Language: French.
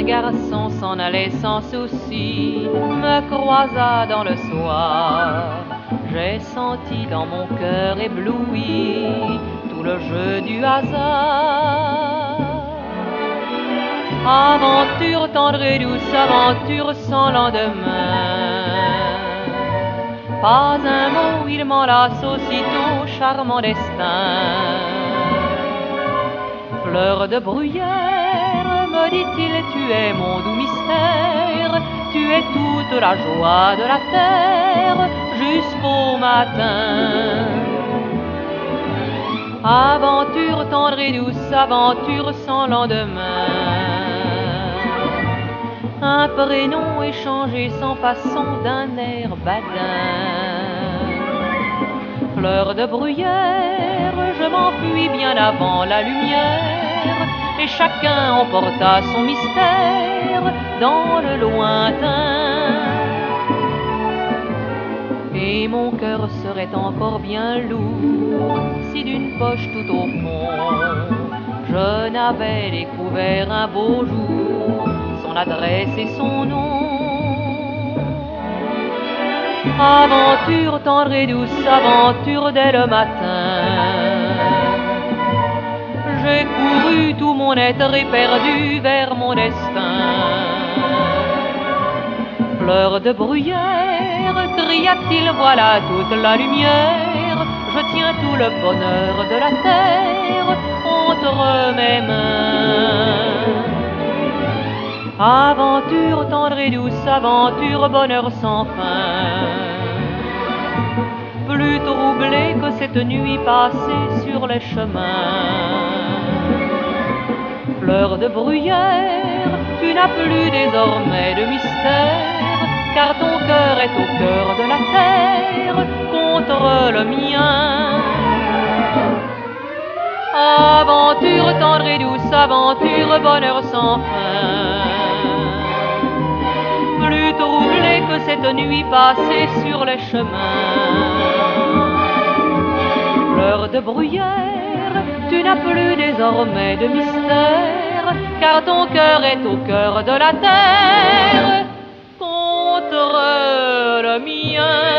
un garçon s'en allait sans souci, me croisa dans le soir. J'ai senti dans mon cœur ébloui tout le jeu du hasard. Aventure tendre et douce, aventure sans lendemain. Pas un mot, il m'enlace aussitôt, charmant destin. Fleur de bruyère, me dit-il, tu es mon doux mystère, tu es toute la joie de la terre jusqu'au matin. Aventure tendre et douce, aventure sans lendemain. Un prénom échangé sans façon d'un air badin. Fleur de bruyère, je m'enfuis bien avant la lumière, et chacun emporta son mystère dans le lointain. Et mon cœur serait encore bien lourd si d'une poche tout au fond je n'avais découvert un beau jour son adresse et son nom. Aventure tendre et douce, aventure dès le matin. J'ai couru tout mon être éperdu vers mon destin. Fleur de bruyère, cria-t-il, voilà toute la lumière. Je tiens tout le bonheur de la terre entre mes mains. Aventure tendre et douce, aventure bonheur sans fin. Plus troublée que cette nuit passée sur les chemins. Fleur de bruyère, tu n'as plus désormais de mystère, car ton cœur est au cœur de la terre contre le mien. Aventure tendre et douce, aventure bonheur sans fin. Plus troublée que cette nuit passée sur les chemins. Fleur de bruyère, tu n'as plus désormais de mystère, car ton cœur est au cœur de la terre contre le mien.